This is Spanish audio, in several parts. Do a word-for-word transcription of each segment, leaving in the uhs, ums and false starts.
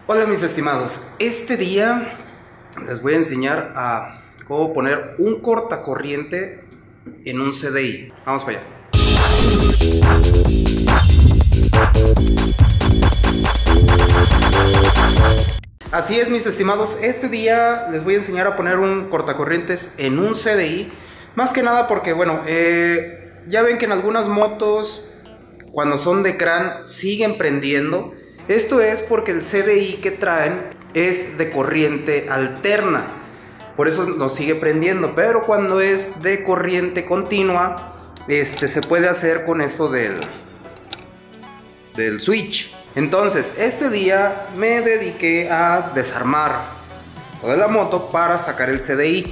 Hola mis estimados, este día les voy a enseñar a cómo poner un cortacorriente en un C D I. Vamos para allá. Así es mis estimados, este día les voy a enseñar a poner un cortacorrientes en un C D I. Más que nada porque bueno, eh, ya ven que en algunas motos cuando son de C R A N siguen prendiendo. Esto es porque el C D I que traen es de corriente alterna, por eso nos sigue prendiendo. Pero cuando es de corriente continua, este se puede hacer con esto del, del switch. Entonces este día me dediqué a desarmar toda la moto para sacar el C D I.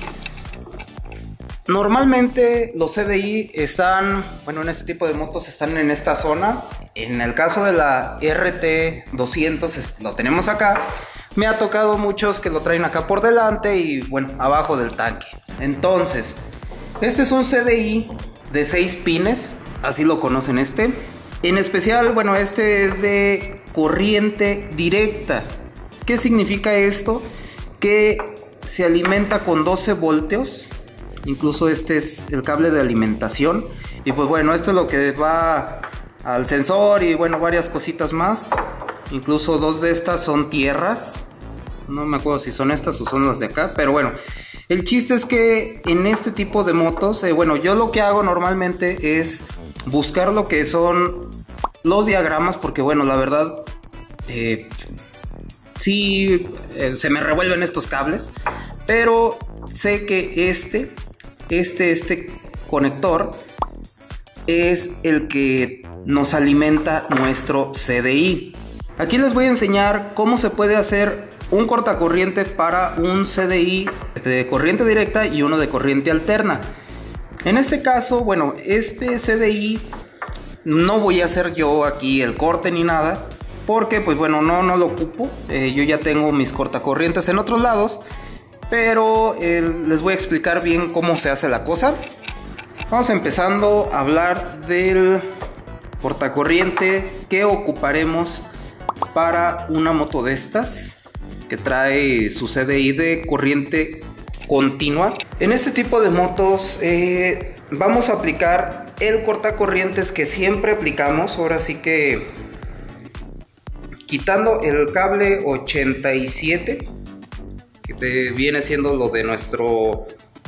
Normalmente los C D I están, bueno, en este tipo de motos están en esta zona. En el caso de la R T doscientos lo tenemos acá. Me ha tocado muchos que lo traen acá por delante y bueno, abajo del tanque. Entonces, este es un C D I de seis pines, así lo conocen este. En especial, bueno, este es de corriente directa. ¿Qué significa esto? Que se alimenta con doce voltios. Incluso este es el cable de alimentación. Y pues bueno, esto es lo que va al sensor y bueno, varias cositas más. Incluso dos de estas son tierras. No me acuerdo si son estas o son las de acá, pero bueno, el chiste es que en este tipo de motos, eh, bueno, yo lo que hago normalmente es buscar lo que son los diagramas, porque bueno, la verdad eh, sí eh, se me revuelven estos cables, pero sé que este este este conector es el que nos alimenta nuestro C D I. Aquí les voy a enseñar cómo se puede hacer un cortacorriente para un C D I de corriente directa y uno de corriente alterna. En este caso, bueno, este C D I no voy a hacer yo aquí el corte ni nada, porque pues bueno, no, no lo ocupo. Eh, yo ya tengo mis cortacorrientes en otros lados, pero eh, les voy a explicar bien cómo se hace la cosa. Vamos empezando a hablar del cortacorriente que ocuparemos para una moto de estas que trae su C D I de corriente continua. En este tipo de motos eh, vamos a aplicar el cortacorrientes que siempre aplicamos. Ahora sí que quitando el cable ochenta y siete, que te viene siendo lo de nuestro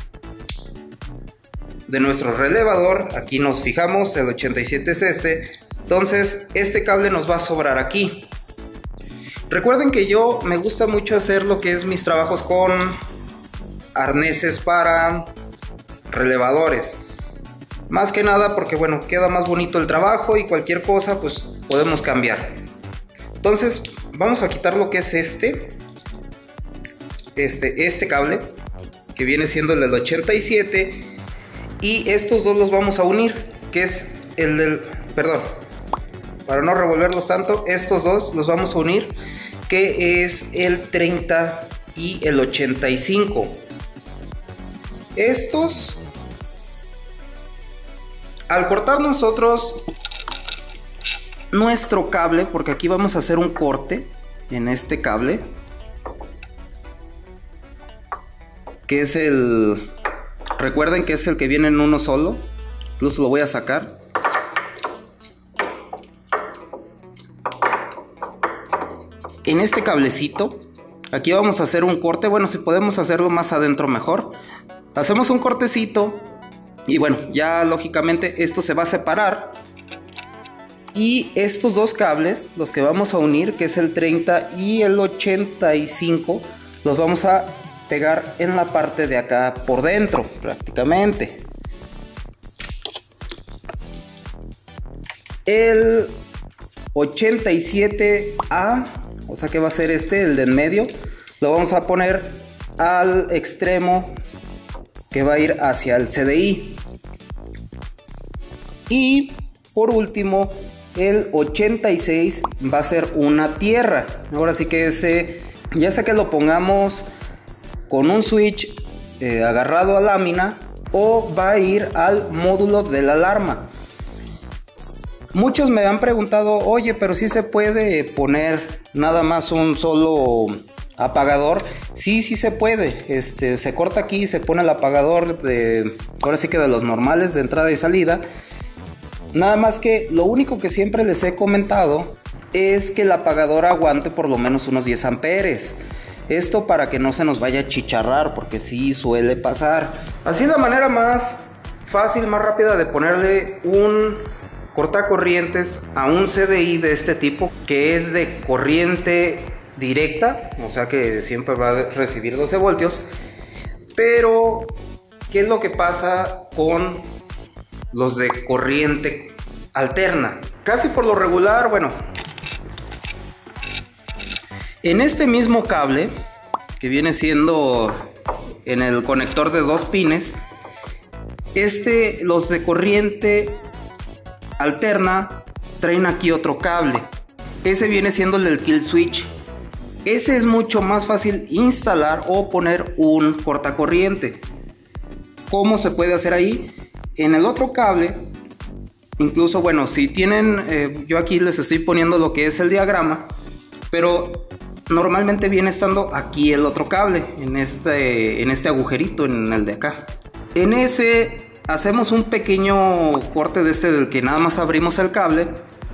de nuestro relevador. Aquí nos fijamos, el ochenta y siete es este. Entonces este cable nos va a sobrar aquí. Recuerden que yo me gusta mucho hacer lo que es mis trabajos con arneses para relevadores, más que nada porque bueno, queda más bonito el trabajo y cualquier cosa pues podemos cambiar. Entonces vamos a quitar lo que es este este, este cable que viene siendo el del ochenta y siete, y estos dos los vamos a unir, que es el del, perdón, para no revolverlos tanto, estos dos los vamos a unir, que es el treinta y el ochenta y cinco. Estos, al cortar nosotros nuestro cable, porque aquí vamos a hacer un corte en este cable, que es el, recuerden que es el que viene en uno solo, incluso lo voy a sacar. En este cablecito, aquí vamos a hacer un corte. Bueno, si podemos hacerlo más adentro mejor. Hacemos un cortecito y bueno, ya lógicamente esto se va a separar. Y estos dos cables, los que vamos a unir, que es el treinta y el ochenta y cinco, los vamos a pegar en la parte de acá por dentro, prácticamente. El ochenta y siete A, o sea que va a ser este, el de en medio, lo vamos a poner al extremo que va a ir hacia el C D I. Y por último, el ochenta y seis va a ser una tierra. Ahora sí que ese, ya sea que lo pongamos con un switch eh, agarrado a lámina, o va a ir al módulo de la alarma. Muchos me han preguntado, oye, pero si se puede poner nada más un solo apagador. Sí, sí se puede. Este, se corta aquí y se pone el apagador de, ahora sí que de los normales de entrada y salida. Nada más que lo único que siempre les he comentado es que el apagador aguante por lo menos unos diez amperes. Esto para que no se nos vaya a chicharrar, porque sí suele pasar. Así es la manera más fácil, más rápida de ponerle un cortacorrientes a un C D I de este tipo, que es de corriente directa, o sea que siempre va a recibir doce voltios. Pero ¿qué es lo que pasa con los de corriente alterna? Casi por lo regular, bueno, en este mismo cable que viene siendo en el conector de dos pines, este, los de corriente alterna traen aquí otro cable. Ese viene siendo el del kill switch. Ese es mucho más fácil instalar o poner un cortacorriente. ¿Cómo se puede hacer ahí? En el otro cable, incluso, bueno, si tienen, eh, yo aquí les estoy poniendo lo que es el diagrama, pero normalmente viene estando aquí el otro cable, en este, en este agujerito, en el de acá. En ese hacemos un pequeño corte de este del que nada más abrimos el cable,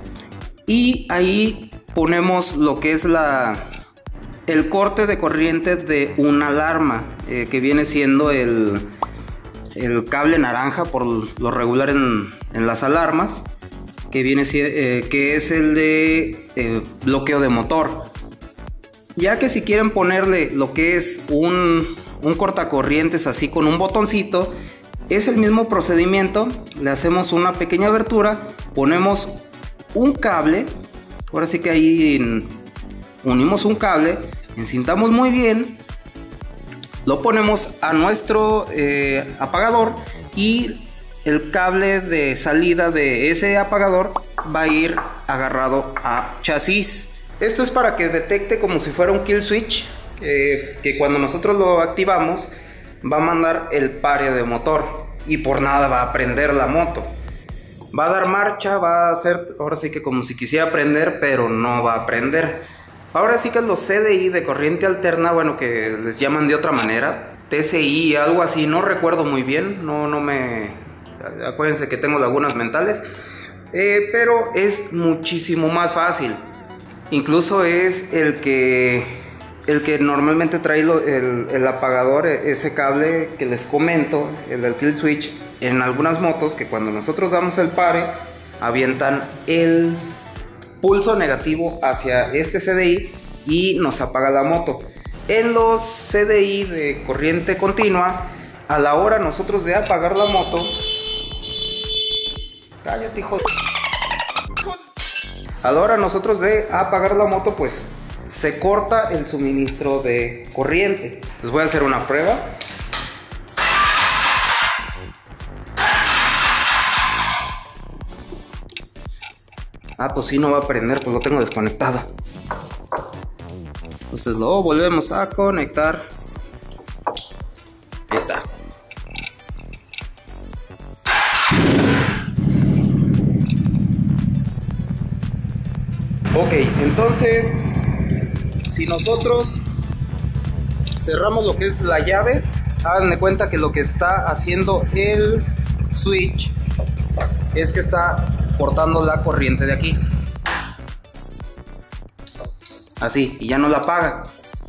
y ahí ponemos lo que es la, el corte de corriente de una alarma, eh, que viene siendo el, el cable naranja por lo regular en, en las alarmas, que, viene, eh, que es el de eh, bloqueo de motor. Ya que si quieren ponerle lo que es un, un cortacorrientes así con un botoncito, es el mismo procedimiento. Le hacemos una pequeña abertura, ponemos un cable, ahora sí que ahí unimos un cable, encintamos muy bien, lo ponemos a nuestro eh, apagador, y el cable de salida de ese apagador va a ir agarrado a chasis. Esto es para que detecte como si fuera un kill switch, eh, que cuando nosotros lo activamos va a mandar el pare de motor, y por nada va a prender la moto. Va a dar marcha, va a hacer ahora sí que como si quisiera prender, pero no va a prender. Ahora sí que los C D I de corriente alterna, bueno, que les llaman de otra manera, T C I, algo así, no recuerdo muy bien, no, no me... acuérdense que tengo lagunas mentales, eh, pero es muchísimo más fácil. Incluso es el que, el que normalmente trae lo, el, el apagador, ese cable que les comento, el del kill switch, en algunas motos, que cuando nosotros damos el pare, avientan el pulso negativo hacia este C D I y nos apaga la moto. En los C D I de corriente continua, a la hora nosotros de apagar la moto, cállate, hijo. A la hora nosotros de apagar la moto, pues se corta el suministro de corriente. Les voy a hacer una prueba. Ah, pues sí, no va a prender, pues lo tengo desconectado. Entonces lo volvemos a conectar. Ahí está. Ok, entonces, si nosotros cerramos lo que es la llave, hagan de cuenta que lo que está haciendo el switch es que está cortando la corriente de aquí. Así, y ya no la apaga.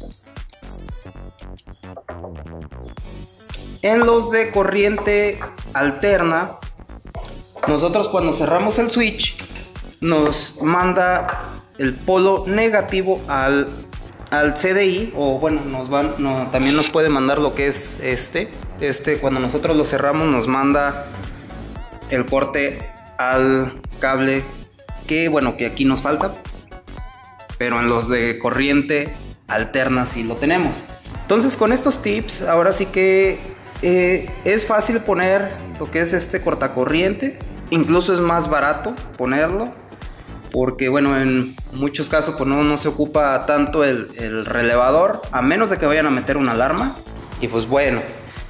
En los de corriente alterna, nosotros cuando cerramos el switch, nos manda el polo negativo al, al C D I, o bueno, nos van, no, también nos puede mandar lo que es este, este cuando nosotros lo cerramos nos manda el corte al cable, que bueno, que aquí nos falta, pero en los de corriente alterna sí lo tenemos. Entonces con estos tips, ahora sí que eh, es fácil poner lo que es este cortacorriente, incluso es más barato ponerlo, porque bueno, en muchos casos pues no, no se ocupa tanto el, el relevador, a menos de que vayan a meter una alarma. Y pues bueno,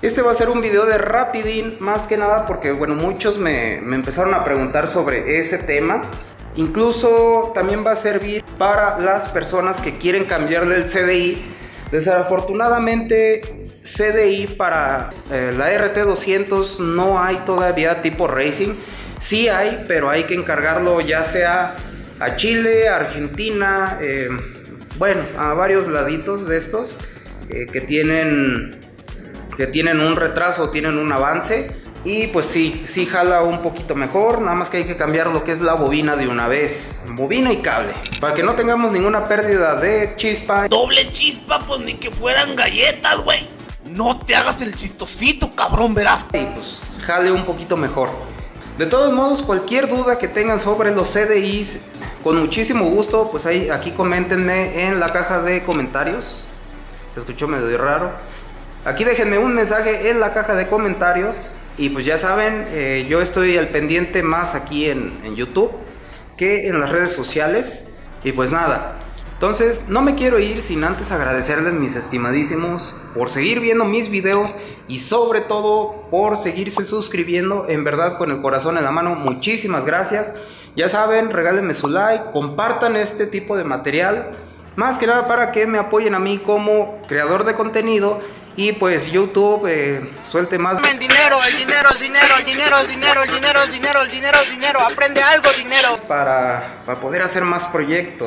Este va a ser un video de rapidín, más que nada porque bueno, muchos me, me empezaron a preguntar sobre ese tema. Incluso también va a servir para las personas que quieren cambiarle el C D I. Desafortunadamente C D I para eh, la R T doscientos no hay todavía tipo Racing. Sí hay, pero hay que encargarlo ya sea a Chile, a Argentina, eh, bueno, a varios laditos de estos eh, que tienen que tienen un retraso, tienen un avance. Y pues sí, sí jala un poquito mejor, nada más que hay que cambiar lo que es la bobina de una vez. Bobina y cable, para que no tengamos ninguna pérdida de chispa. Doble chispa, pues ni que fueran galletas, güey. No te hagas el chistosito, cabrón, verás. Y pues jale un poquito mejor. De todos modos, cualquier duda que tengan sobre los C D Is, con muchísimo gusto, pues ahí, aquí coméntenme en la caja de comentarios. Se escuchó medio raro. Aquí déjenme un mensaje en la caja de comentarios. Y pues ya saben, eh, yo estoy al pendiente más aquí en, en YouTube que en las redes sociales. Y pues nada, entonces no me quiero ir sin antes agradecerles, mis estimadísimos, por seguir viendo mis videos y sobre todo por seguirse suscribiendo. En verdad, con el corazón en la mano, muchísimas gracias. Ya saben, regálenme su like, compartan este tipo de material, más que nada para que me apoyen a mí como creador de contenido. Y pues YouTube eh, suelte más el dinero, el dinero, el dinero, el dinero, el dinero, el dinero, el dinero, el dinero, el dinero, aprende algo, dinero. Para, para poder hacer más proyectos.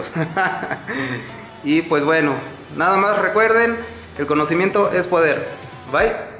Y pues bueno, nada más recuerden, el conocimiento es poder. Bye.